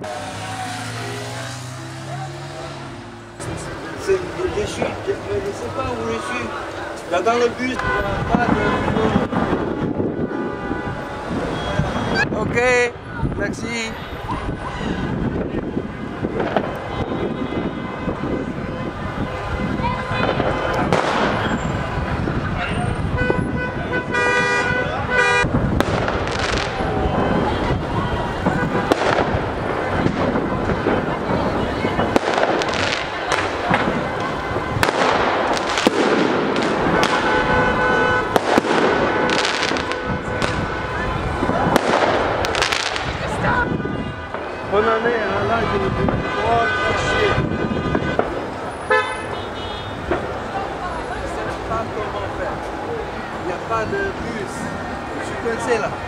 Je sais pas où je suis. Là dans le bus, pas de... Ok, merci. Bonne année, hein, là je me dis, oh, chier. Je sais pas comment faire. Il n'y a pas de bus. Je suis coincé là.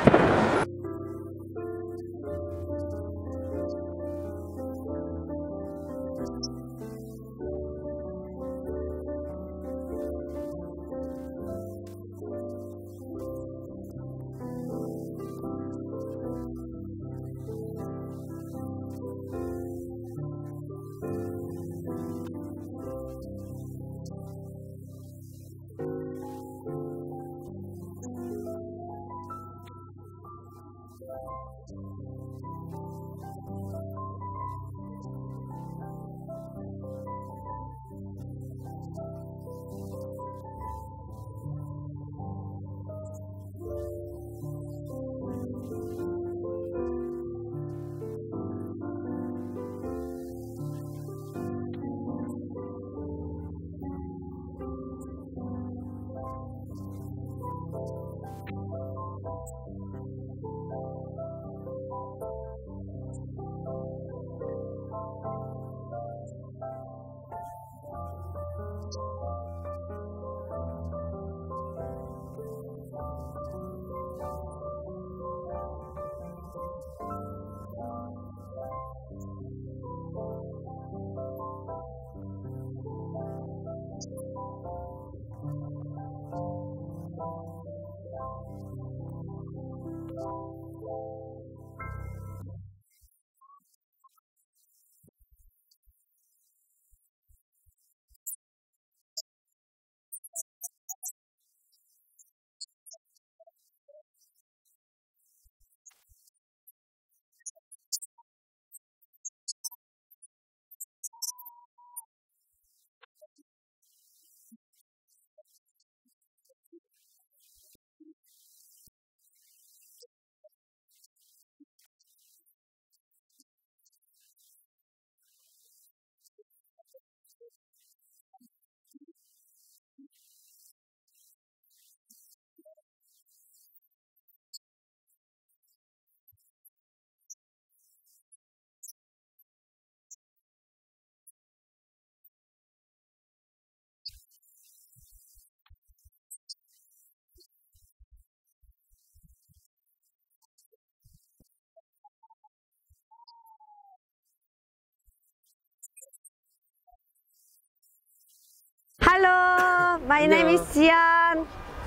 Hello, my name is 지연.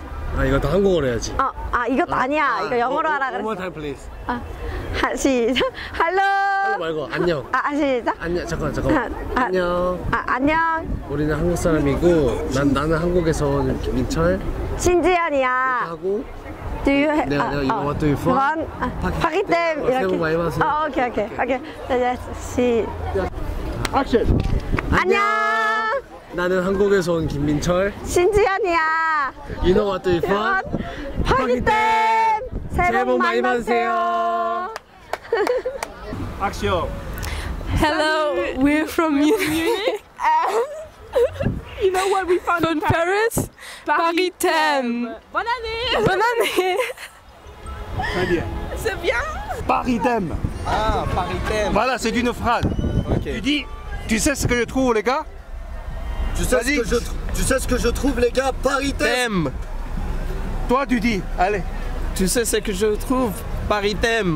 아 이거 다 한국어로 해야지. 이것도 아니야. 이거 영어로 하라 그랬어. One more time, please. 시작. Hello. 말고 안녕. 시작. 안녕. 잠깐만. 안녕. 안녕. 우리는 한국 사람이고 나는 한국에서 온 김민철. 신지연이야. 하고 Do you have? 내가 이거 what do you want? 파기댐 이렇게. 새해 복 많이 받으세요. 오케이. 시작. 액션. 안녕. 나는 한국에서 온 김민철. 신지연이야. You know what do you want? 파기댐. 새해 복 많이 받으세요. Action. Hello, we're from Munich. You know what we found From Paris, Paris Thème. Bonne année. Bonne année. Très bien. C'est bien. Paris Thème. Ah, Paris Thème. Voilà, c'est une phrase. Okay. Tu dis, tu sais ce que je trouve, les gars? Tu sais ce que je trouve, les gars? Paris Thème. Toi, tu dis, allez. Tu sais ce que je trouve? Paris Thème.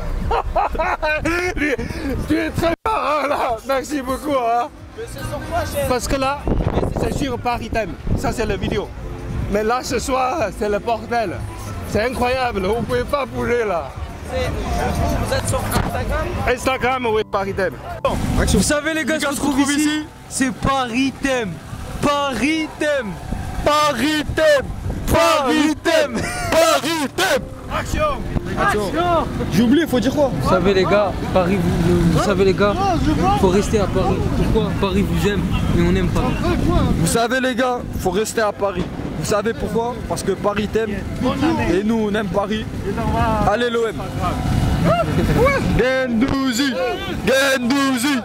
Tu es très marrant là, merci beaucoup. Hein. Mais c'est sur quoi, chef? Parce que là, c'est sur Paris Thème. Ça, c'est la vidéo. Mais là, ce soir, c'est le bordel. C'est incroyable, vous pouvez pas bouger là. Vous êtes sur Instagram? Instagram, oui, Paris Thème. Vous savez les gars, ce qu'on trouve ici, c'est Paris Thème. Paris Thème. Paris Thème. Paris Thème. Paris Thème. J'ai oublié, faut dire quoi? Vous savez les gars, Paris, vous savez les gars, faut rester à Paris. Pourquoi? Paris vous aime et on aime Paris. Vous savez les gars, faut rester à Paris. Vous savez pourquoi? Parce que Paris t'aime et nous on aime Paris. Allez l'OM. Gendouzi. Gendouzi.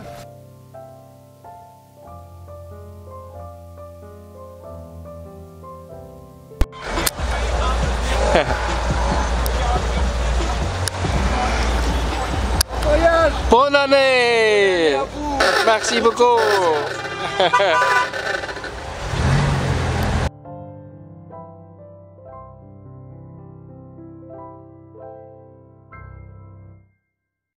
Bonne année. Merci beaucoup.